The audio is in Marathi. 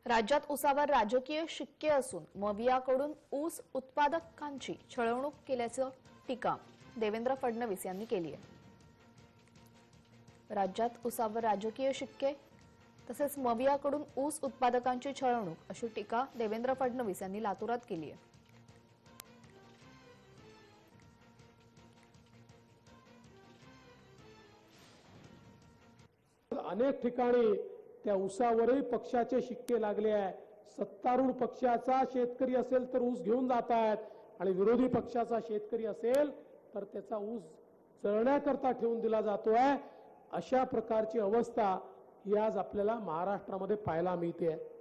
राज्यात ऊसावर राजकीय शिक्के असून मवियाकडून ऊस उत्पादकांची छळवणूक केल्याचं टीका देवेंद्र फडणवीस यांनी केली आहे। राज्यात ऊसावर राजकीय शिक्के तसेच मवियाकडून ऊस उत्पादकांची छळवणूक अशी टीका देवेंद्र फडणवीस यांनी लातूरात केली आहे। अनेक ठिकाणी त्या ऊसावरही पक्षाचे शिक्के लागले आहे। सत्तारूढ पक्षाचा शेतकरी असेल तर ऊस घेऊन जात आहेत आणि विरोधी पक्षाचा शेतकरी असेल तर त्याचा ऊस जळण्याकरता ठेवून दिला जातोय। अशा प्रकारची अवस्था ही आज आपल्याला महाराष्ट्रामध्ये पाहायला मिळते आहे।